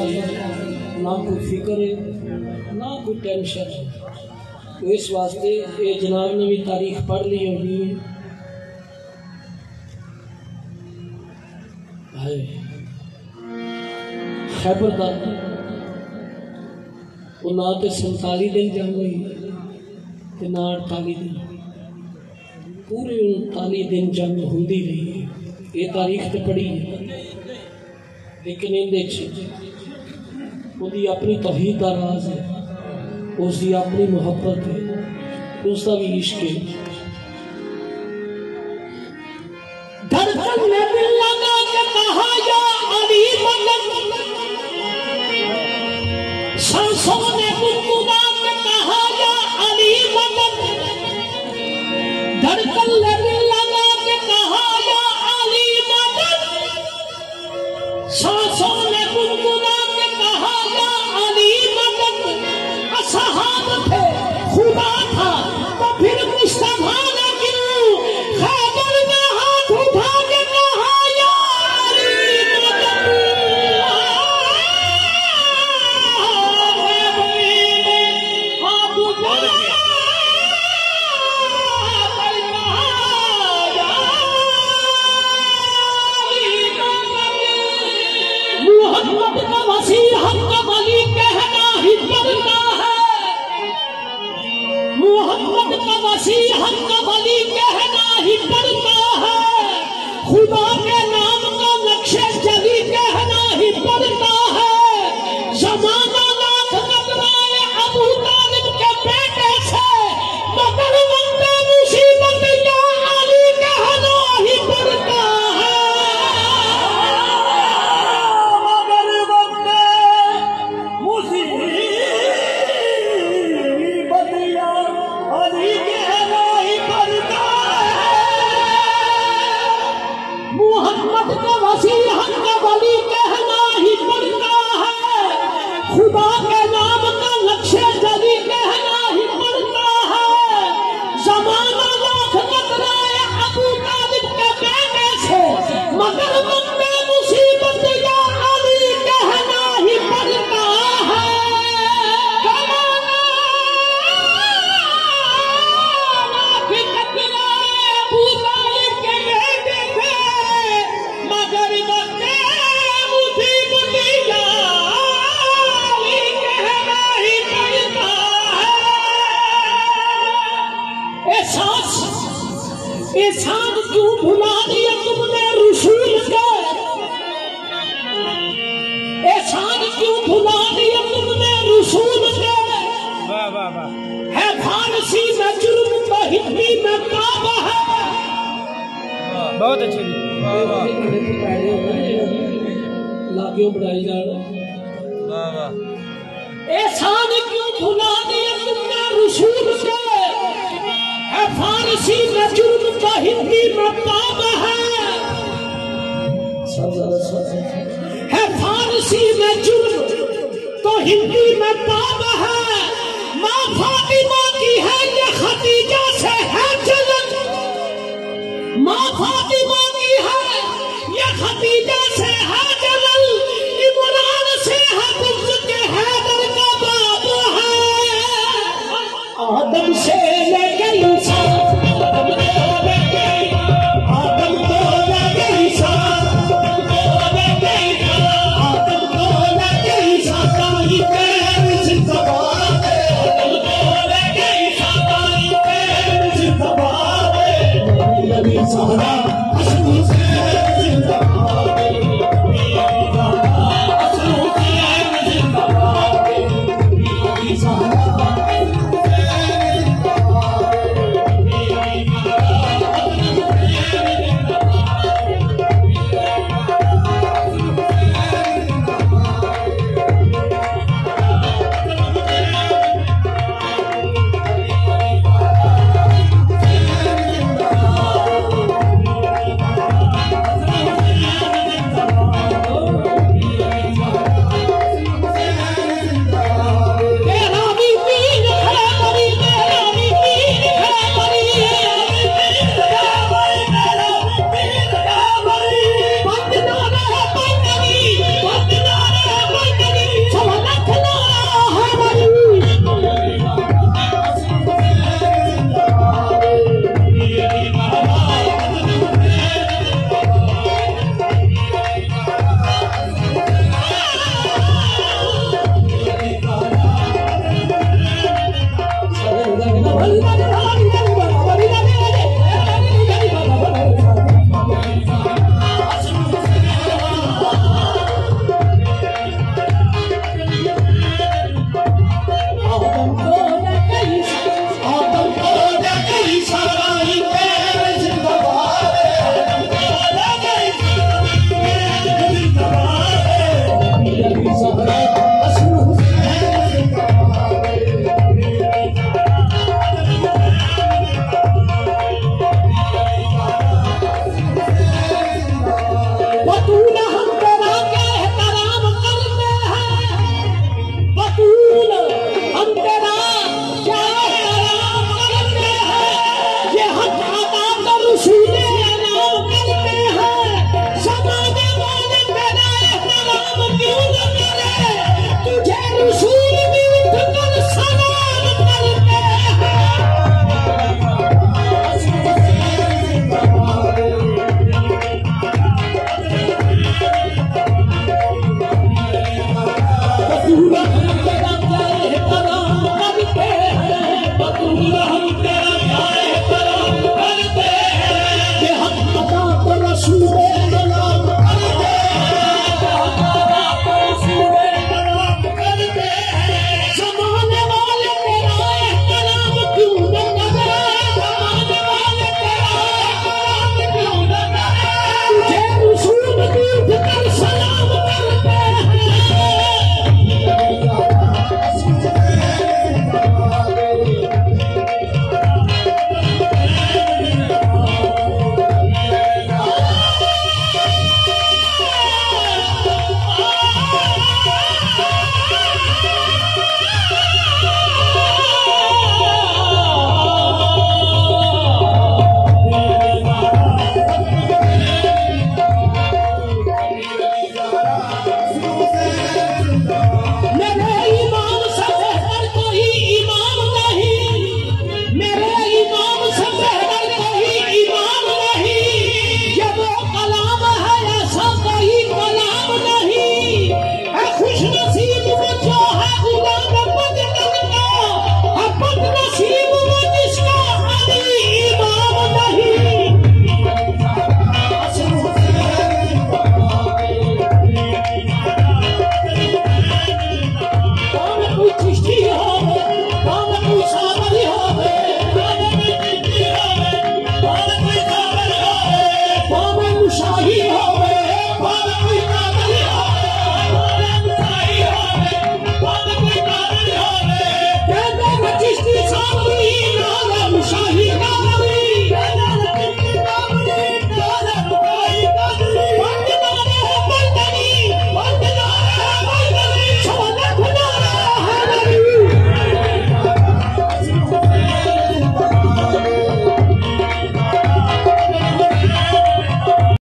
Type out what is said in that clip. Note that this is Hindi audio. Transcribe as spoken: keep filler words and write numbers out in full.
ना कोई फिक्र है ना कोई टेंशन है। तो इस वास्ते ये जनाब ने भी तारीख पढ़ ली होगी। खैबर का वो ना तो संताली दिन जंग हुई ना अड़ताली दिन, पूरे उनताली दिन जंग होती रही है। ये तारीख तो पढ़ी है, लेकिन इहदे उसकी अपनी तौहीद का राज है, उसकी अपनी मुहब्बत है, उसका भी इश्क है। बहुत अच्छी लागियों बढ़ाई जा एहसान क्यों भुला दिया तुमने रसूल से, है फारसी में जुर्म का हिंदी में पाप है, है फारसी में जुर्म तो हिंदी में पाप है। माँ फातिमा की है ये खदीजा से है जलन, माँ फातिमा की है ये खदीजा से है जलन, इमरान से है बुग़्ज़ के हैदर का बाप है। आदम से लेकर इंसान आदम को लेकर इंसान आदम को लेकर इंसान का ही पैर जिंदा है। सहरा